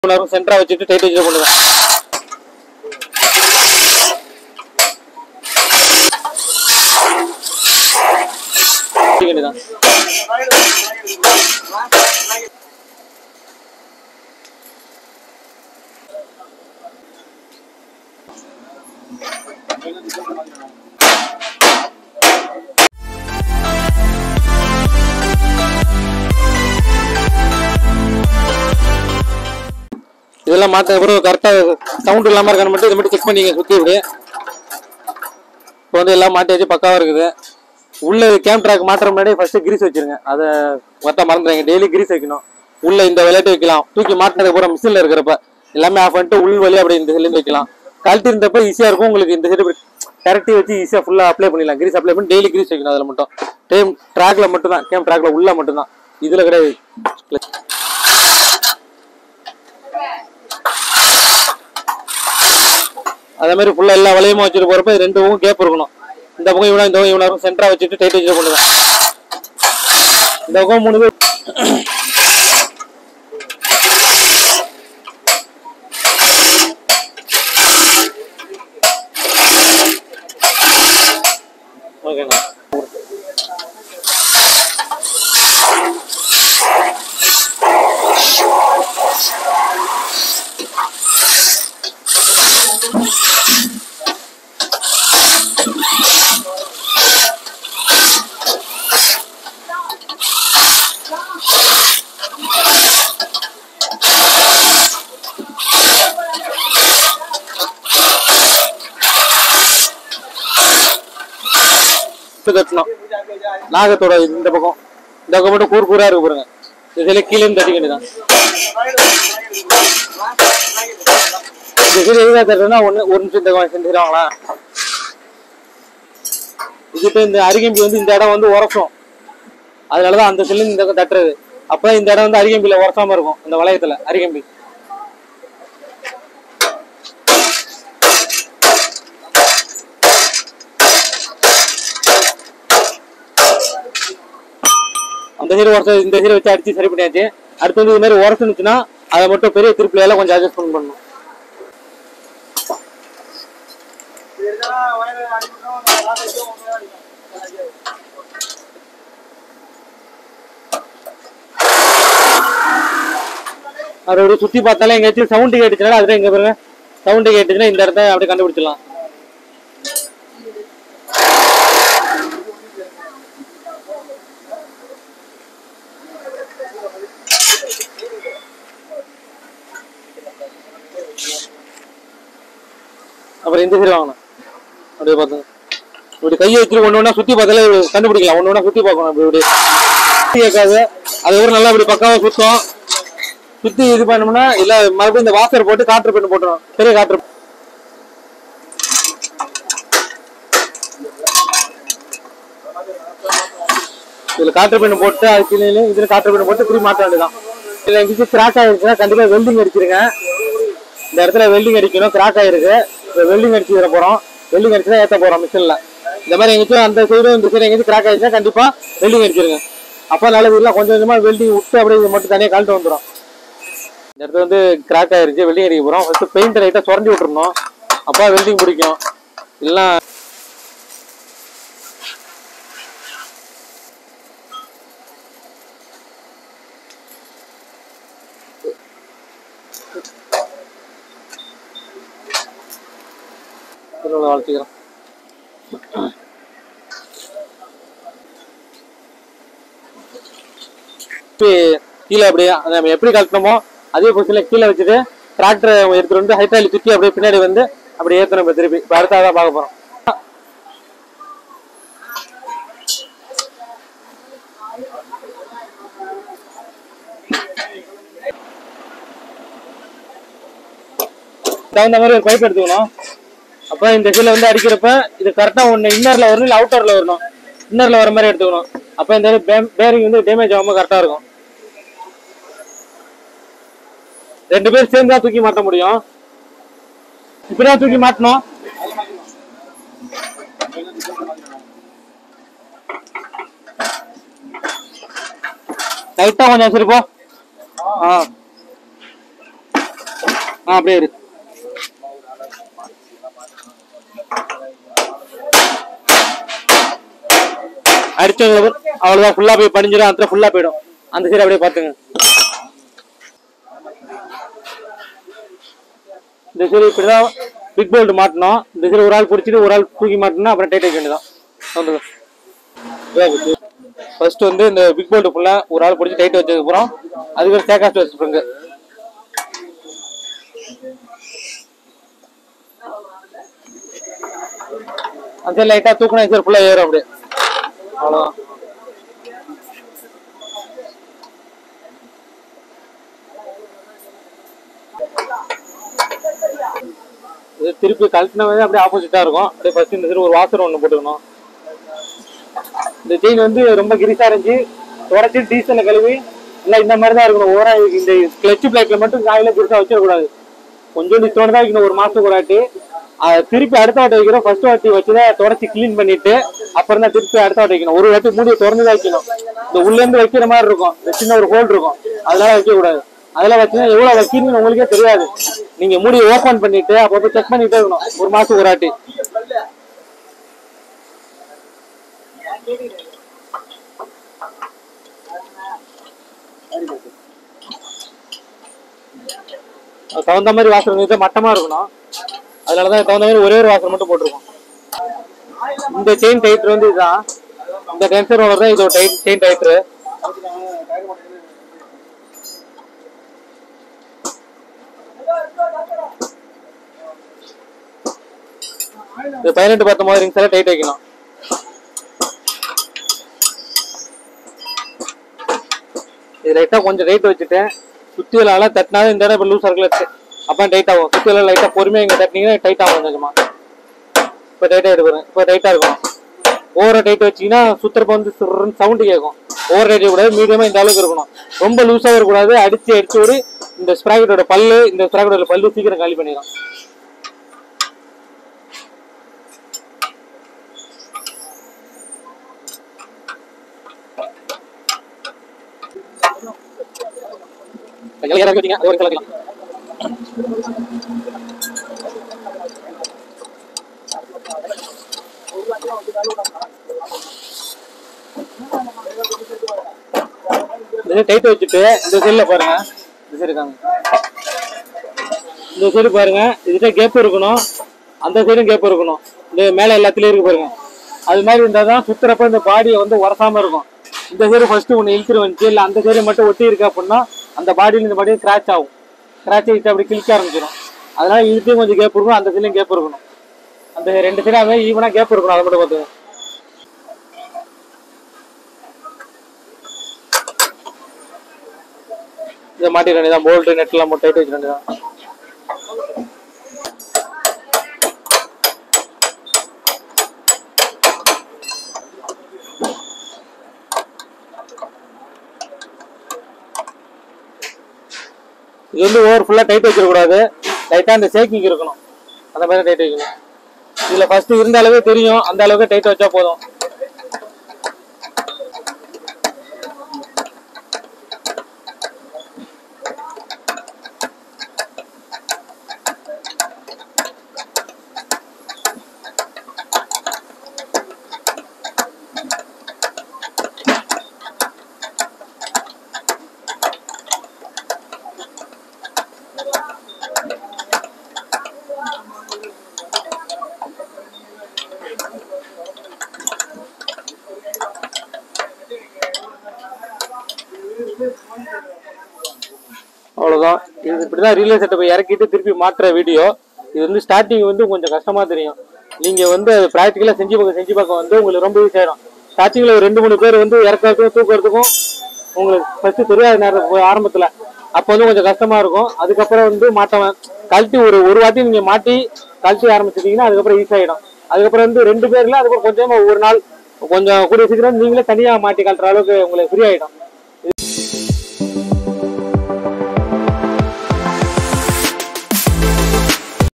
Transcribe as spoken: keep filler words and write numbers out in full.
சென்டரா வச்சுட்டு டைட் வச்சு பண்ணுங்க. வேண்டியதான். இதெல்லாம் மாற்ற அப்புறம் கரெக்டாக சவுண்ட் இல்லாமல் இருக்கான்னு மட்டும் இதை மட்டும் செக் பண்ணிங்க சுற்றி இப்படி. இப்போ வந்து எல்லாம் மாட்டியாச்சு, பக்காவாக இருக்குது. உள்ள கேம் ட்ராக் மாற்ற முன்னாடி ஃபர்ஸ்ட் கிரீஸ் வச்சிருங்க. அதை மொத்தம் மறந்துடுங்க. டெய்லி கிரீஸ் வைக்கணும். உள்ள இந்த விளையாட்டு வைக்கலாம். தூக்கி மாட்டினது பூரா மிஷினில் இருக்கிறப்ப எல்லாமே ஆஃப் பண்ணிட்டு உள் வழி அப்படி இந்த சைட்லேருந்து வைக்கலாம். கழட்டி இருந்தப்ப ஈஸியாக இருக்கும் உங்களுக்கு. இந்த சைடு கரெக்டாக வச்சு ஈஸியாக ஃபுல்லாக அப்ளை பண்ணிடலாம். கிரீஸ் அப்ளை பண்ணி டெய்லி கிரீஸ் வைக்கணும். அதில் மட்டும் டைம் ட்ராக்ல மட்டும் தான், கேம் ட்ராக்ல உள்ள மட்டும் தான், இதில் கிடையாது. அதே மாதிரி ஃபுல்லாக எல்லா வளையமும் வச்சுட்டு போகிறப்ப ரெண்டு பக்கம் கேப் இருக்கணும். இந்த பக்கம் இவனா இந்த பக்கம் இவனா இருக்கும். சென்டரா வச்சுட்டு டைட் வச்சுட்டு பண்ணுங்க. இந்த பக்கம் மூணு பேர் ஓகேண்ணா. தட்டணும். நாகத்தோட இந்த பக்கம் இந்த பக்கம் மட்டும் கூர் கூரா இருக்கு பாருங்க. இதுல கீழே தட்டிக்க வேண்டியதான். இந்த கீழே எதுக்காக தட்டுறதுன்னா ஒன்று ஒரு நிமிஷம் செஞ்சுருவாங்களா. இதுக்கு இந்த அரிகம்பி வந்து இந்த இடம் வந்து உரசும். அதனாலதான் அந்த செல்லு இந்த தட்டுறது. அப்ப இந்த இடம் வந்து அரிகம்பியில உரசாம இருக்கும். இந்த வளையத்துல அரிகம்பி அந்த சைடு உரச இந்த சைடு வச்சு அடிச்சு சரி பண்ணியாச்சு. அடுத்து வந்து இது மாதிரி உரசுனுச்சுன்னா அதை மட்டும் பெரிய திருப்பில எல்லாம் கொஞ்சம் அட்ஜஸ்ட் பண்ணணும். அதோட சுத்தி பார்த்தாலே எங்கேயாச்சும் சவுண்டு கேட்டுச்சுன்னா அதுல எங்க பாருங்க சவுண்டு கேட்டுச்சுன்னா இந்த இடத்த அப்படியே கண்டுபிடிச்சிடலாம். அப்புறம் இந்த சைடு வாங்கணும். அப்படியே பார்த்துங்க. இப்படி கையை வச்சுட்டு ஒன்று ஒன்றா சுற்றி பார்த்தாலே கண்டுபிடிக்கலாம். ஒன்று ஒன்றா சுற்றி பார்க்கணும். அப்படி இப்படி கேட்காது. அது ஒரு நல்லா இப்படி பக்காவாக சுத்தம் சுற்றி இது பண்ணோம்னா இல்லை மறுபடியும் இந்த வாசர் போட்டு காற்று பெண்ணு போட்டுரும். பெரிய காற்று இதில் காற்று பெண்ணு போட்டு அது கீழே இதில் காற்று பெண்ணு போட்டு திரும்பி மாற்ற வேண்டியதான். இதில் எங்கேயும் கிராக் ஆகிருச்சுன்னா கண்டிப்பாக வெல்டிங் அடிச்சிருங்க. இந்த இடத்துல வெல்டிங் அடிக்கணும். கிராக் ஆகிருக்கு. இப்போ வெல்டிங் அடிச்சு தர போகிறோம். வெல்டிங் அடிச்சு தான் ஏற்ற போகிறோம் மிஷினில். இந்த மாதிரி எங்கேயும் அந்த சைடும் இந்த சைடு எங்கேயும் கிராக் ஆகிடுச்சுன்னா கண்டிப்பாக வெல்டிங் அடிச்சிருங்க. அப்போ நல்லது. இல்லை கொஞ்சம் கொஞ்சமாக வெல்டிங் விட்டு அப்படியே இது மட்டும் தனியாக கழட்டு வந்துடும். இந்த இடத்துல வந்து கிராக் ஆகிருச்சு. வெல்டிங் அடிக்க போகிறோம். ஃபஸ்ட்டு பெயிண்ட் லைட்டாக சுரண்டி விட்டுருணும். அப்போ வெல்டிங் பிடிக்கும். இல்லைனா வளர்த்திக்கிறோம். கீழே அப்படியே நம்ம எப்படி கழட்டணுமோ அதே பொசிஷன்ல கீழே வச்சுட்டு டிராக்டர் எடுத்துட்டு வந்து ஹைட்ராலிக் சுற்றி அப்படியே பின்னாடி வந்து அப்படியே ஏற்றணும். திருப்பி இப்போ அடுத்தான் பார்க்க போறோம். தகுந்த மாதிரி ஒரு பைப் எடுத்துக்கணும். அப்போ இந்த சைடில் வந்து அடிக்கிறப்ப இது கரெக்டாக ஒன்று இன்னரில் வரணும், இல்லை அவுட்டரில் வரணும். இன்னரில் வர மாதிரி எடுத்துக்கணும். அப்போ இந்த பேரிங் வந்து டேமேஜ் ஆகாமல் கரெக்டாக இருக்கும். ரெண்டு பேர் சேர்ந்து தான் தூக்கி மாட்ட முடியும். இப்படிதான் தூக்கி மாட்டணும். லைட்டா கொஞ்சம் வச்சிருப்போம். ஆ ஆ அப்படியே இருக்கு. அடிச்சவங்க அவ்வளவுதான், ஃபுல்லா போய் படிஞ்சிடும், அந்த ஃபுல்லா போயிடும். அந்த சைடு அப்படியே பாத்துங்க. இந்த சைடு இப்படிதான் பிக் போல்ட் மாட்டணும். இந்த சைடு ஒரு ஆள் பிடிச்சிட்டு ஒரு ஆள் தூக்கி மாட்டணும், அப்புறம் டைட் வைக்க வேண்டியதான். ஃபர்ஸ்ட் வந்து இந்த பிக் போல்ட் ஃபுல்லா ஒரு ஆள் பிடிச்சி டைட் வச்சதுக்கு அப்புறம் அதுக்கு சேகாஸ்ட் வச்சுருங்க. அந்த சைடு லைட்டா தூக்கணும், இந்த சைடு ஃபுல்லா ஏறும் அப்படியே. அவ்வளவுதான். இது திருப்பி கழட்டினவே அப்படியே ஆப்போசிட்டா இருக்கும். அப்படியே ஃபர்ஸ்ட் இந்த சைடு ஒரு வாசர் ஒன்று போட்டுக்கணும். இந்த செயின் வந்து ரொம்ப கிரிசா இருந்துச்சு, உடச்சி டீசல்ல கழுவி எல்லாம் இந்த மாதிரி தான் இருக்கணும். ஓரா இந்த கிளச் பிளேட்ல மட்டும் காயில கிரிசா வச்சிடக்கூடாது. கொஞ்சம் டிஸ்டோன் தான் வைக்கணும் ஒரு மாசத்துக்கு ஒரு வாட்டி. திருப்பி அடுத்த வாட்டி வைக்கிறோம். ஃபர்ஸ்ட் வாட்டி வச்சுதான் தொடச்சி கிளீன் பண்ணிட்டு அப்புறம் தான் திருப்பி அடுத்த வாட்டி வைக்கணும். ஒரு வாட்டி மூடியை திறந்துதான் வைக்கணும். இந்த உள்ள இருந்து வைக்கிற மாதிரி இருக்கும், இந்த சின்ன ஒரு ஹோல் இருக்கும், அதெல்லாம் வைக்க கூடாது. அதெல்லாம் வச்சுன்னா எவ்வளவு வைக்கணும்னு உங்களுக்கே தெரியாது. நீங்க மூடியை ஓபன் பண்ணிட்டு அப்போ செக் பண்ணிட்டே இருக்கணும் ஒரு மாசத்துக்கு ஒரு வாட்டி. தகுந்த மாதிரி வாசல் மட்டமா இருக்கணும், அதனாலதான் தகுந்த மாதிரி ஒரே ஒரு வாசல் மட்டும் போட்டிருக்கோம். இந்த செயின் டைட்டர் வந்து இதுதான், இந்த டென்சர் ரோலர் தான் இதோட செயின் டைட்டர். இது பதினெட்டு பத்தொன்பது ரிங்ஸ் எல்லாம் டைட் வைக்கணும். இது லைட்டா கொஞ்சம் டைட் வச்சுட்டேன், சுத்தியில தட்டினாலும் இந்த இடம் இப்ப லூஸ் சர்க்கிள் அப்ப டைட் ஆகும். சுத்தியில லைட்டா பொறுமையா இங்க தட்டினீங்கன்னா டைட் ஆகும் கொஞ்சமா. இப்ப டைட் ஆயிட்டு போறேன், இப்ப டைட்டா இருக்கும். ஓவர டைட் வச்சீங்கன்னா சுத்தரப்ப வந்து சவுண்ட் கேட்கும். ஓவர் டைட் கூடாது, மீடியமா இந்த அளவுக்கு இருக்கணும். ரொம்ப லூஸா இருக்கக்கூடாது. அடிச்சு அடிச்சு ஒரு இந்த ஸ்ப்ராக்கெட்டோட பல்லு இந்த ஸ்ப்ராக்கெட்டோட பல்லு சீக்கிரம் காலி பண்ணிடும். டைட் வச்சுட்டு இந்த சைடுல பாருங்க, இந்த சைடு காங்க, இந்த சைடு பாருங்க, இதுல கேப் இருக்கணும், அந்த சைடும் கேப் இருக்கணும். இந்த மேல எல்லாத்துலயும் இருக்கு பாருங்க. அது மாதிரி இருந்தாதான் சுத்துறப்ப இந்த பாடியை வந்து உரசாம இருக்கும். இந்த சைடு ஃபர்ஸ்ட் ஒன்று இழுத்துட்டு வந்துச்சு, இல்லை அந்த சைடு மட்டும் ஒட்டி இருக்கு அப்படின்னா அந்த பாடியில் இந்த பாடியும் கிராச் ஆகும். கிராச் ஆகிட்டு அப்படி கிளிக்க ஆரம்பிச்சிடும். அதனால இழுத்தையும் கொஞ்சம் கேப் இருக்கும், அந்த சைட்லையும் கேப் இருக்கணும். அந்த ரெண்டு சைடும் அது ஈவனா கேப் இருக்கணும். அதை மட்டும் பார்த்து இதை மாட்டிக்க வேண்டியதான். போல்ட்டு நெட் எல்லாம் டைட் வச்சுக்க வேண்டியதான். இது வந்து ஓவர் ஃபுல்லா டைட் வச்சிடக்கூடாது, லைட்டா அந்த ஷேக்கிங் இருக்கணும், அந்த மாதிரி டைட் வைக்கணும். இதுல ஃபர்ஸ்ட் இருந்த அளவே தெரியும், அந்த அளவுக்கு டைட் வச்சா போதும். அவ்வளவுதான். இது இப்படிதான் ரீலே செட்டப் இறக்கிட்டு திருப்பி மாற்ற வீடியோ. இது வந்து ஸ்டார்டிங் வந்து கொஞ்சம் கஷ்டமா தெரியும். நீங்க வந்து பிராக்டிகலா செஞ்சு பார்க்க செஞ்சு பார்க்க வந்து உங்களுக்கு ரொம்ப ஈஸி ஆயிடும். ஸ்டார்டிங்ல ஒரு ரெண்டு மூணு பேர் வந்து இறக்கிறதுக்கும் தூக்குறதுக்கும் உங்களுக்கு ஃபர்ஸ்ட் தெரியாத நேரம் ஆரம்பத்துல அப்போ வந்து கொஞ்சம் கஷ்டமா இருக்கும். அதுக்கப்புறம் வந்து மாட்டவன் கழட்டி ஒரு ஒரு வாட்டி நீங்க மாட்டி கழட்டி ஆரம்பிச்சிட்டீங்கன்னா அதுக்கப்புறம் ஈஸி ஆயிடும். அதுக்கப்புறம் வந்து ரெண்டு பேர்ல அதுக்கப்புறம் கொஞ்சமா ஒரு நாள் கொஞ்சம் கூடிய சீக்கிரம் நீங்களே தனியா மாட்டி கழட்டுற அளவுக்கு உங்களுக்கு ஃப்ரீ ஆயிடும்.